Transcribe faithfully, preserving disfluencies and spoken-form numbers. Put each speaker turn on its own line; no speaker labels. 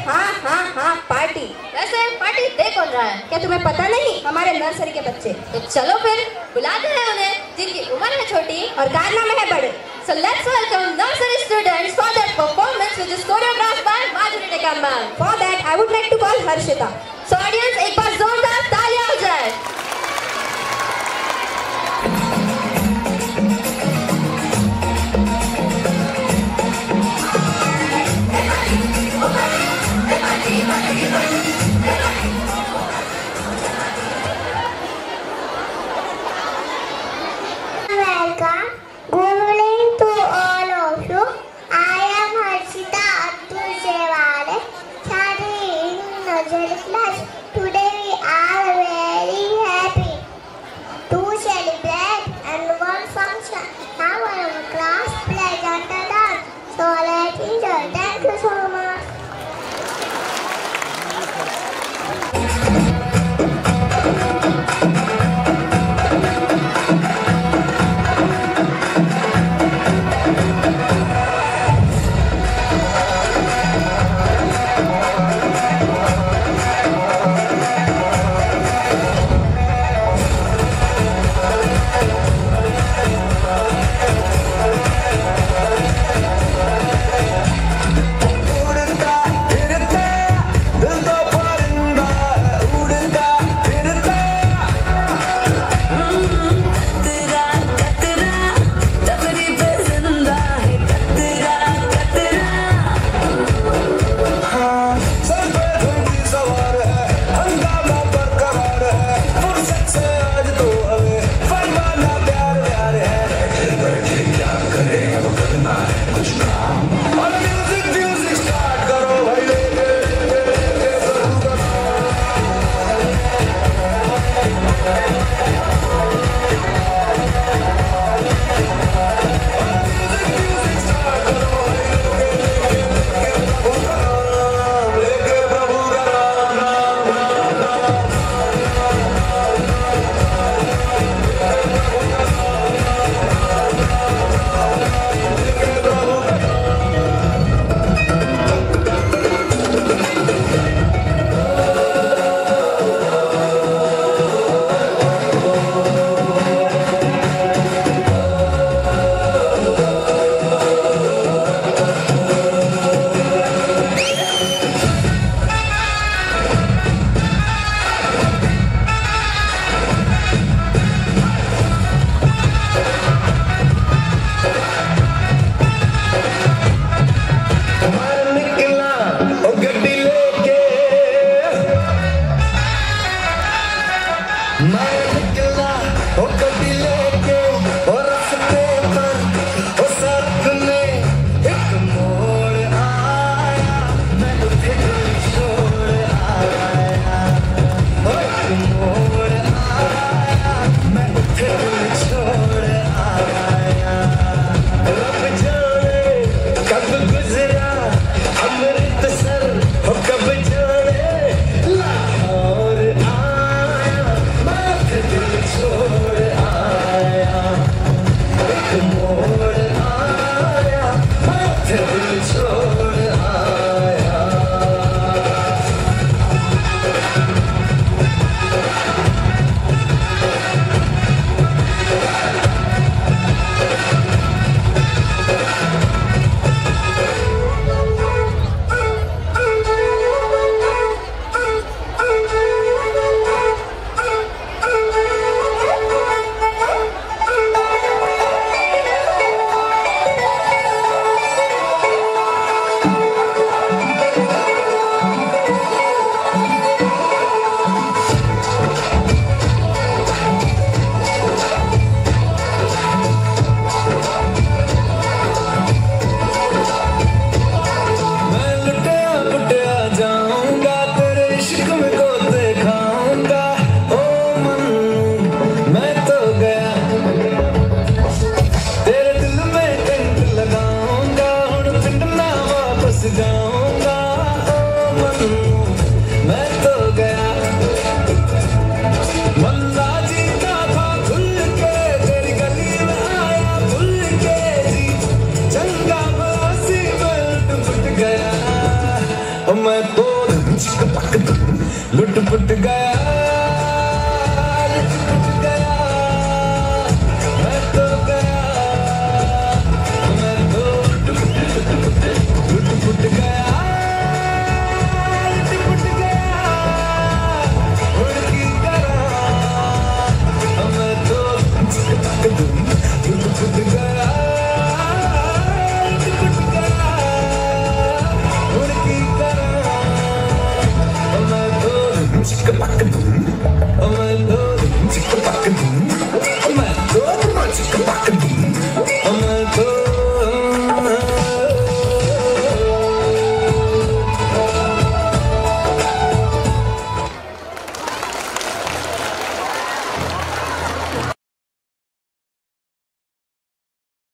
हाँ हाँ हाँ पार्टी।
वैसे पार्टी दे कौन रहा है?
क्या तुम्हें पता नहीं? हमारे नर्सरी के बच्चे।
तो चलो फिर बुलाते हैं उन्हें, जिनकी उम्र है छोटी
और कारनामे है बड़े।
So let's welcome nursery students for their performance, which is choreographed by Madhuri Nikamban.
For that, I would like to call Harshita.
So audience, एक बार जोरदार तालियां हो जाए।
Welcome. Good morning to all of you. I am Harshita Abdul Jewale, studying in nursery class. Today we are very happy to celebrate annual function. Now our class present a dance. So let's enjoy. Thank you so much.
लुट पुट गया लुट पुट गया मैं तो गया मैं तो लुट पुट गया लुट पुट गया उड़की तरह मैं तो लुट पुट गया लुट पुट गया उड़की तरह मैं तो